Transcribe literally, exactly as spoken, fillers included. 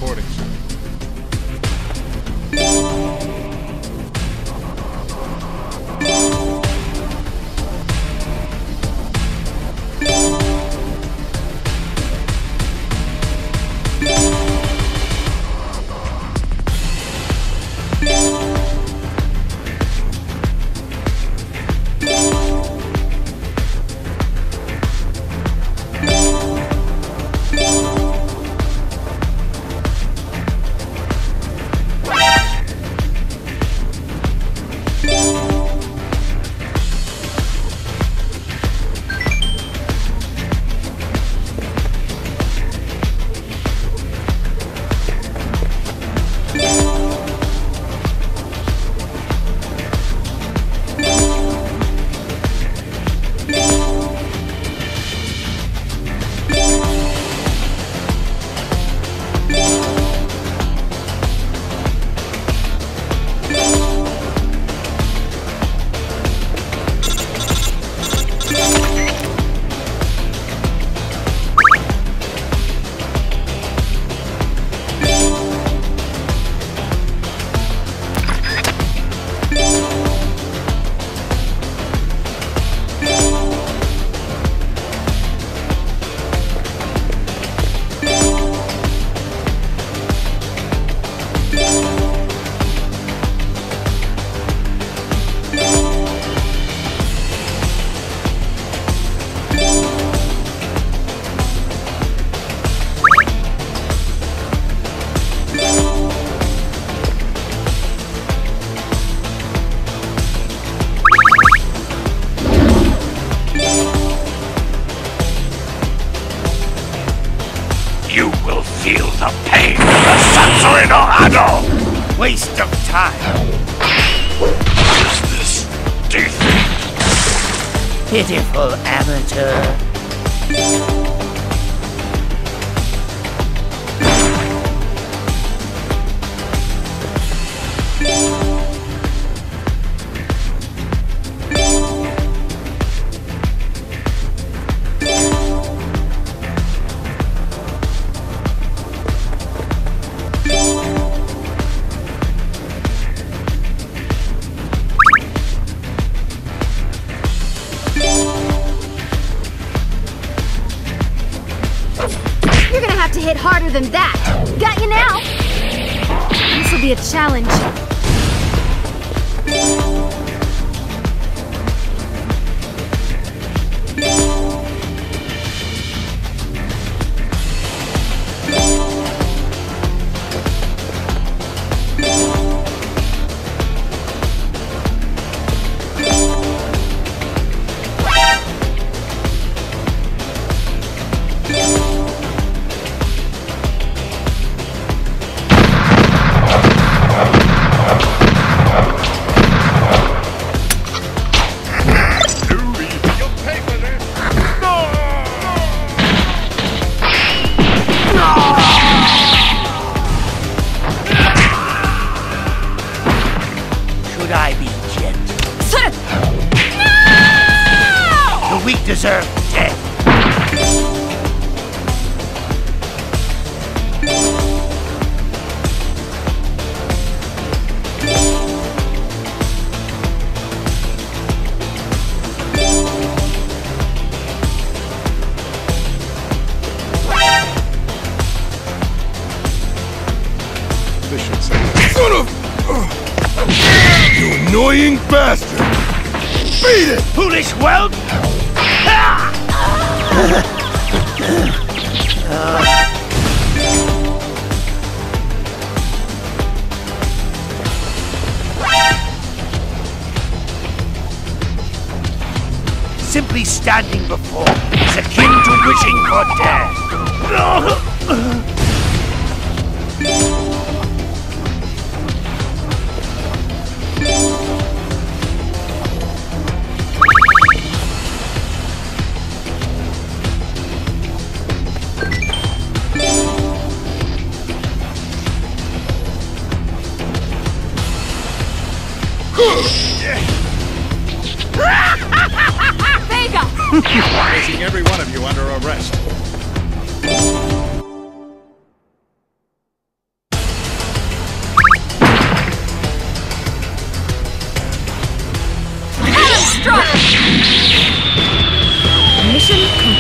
reporting, sir. You will feel the pain of the Satsui no Hado! Waste of time. Is this defeat? Pitiful amateur. You're gonna have to hit harder than that. Got you now. This will be a challenge. Should I be gentle? No! The weak deserve death. This should say son of... You annoying bastard! Beat it! Foolish whelp! Simply standing before is akin to wishing for death. Vega! Placing every one of you under arrest. Mission complete.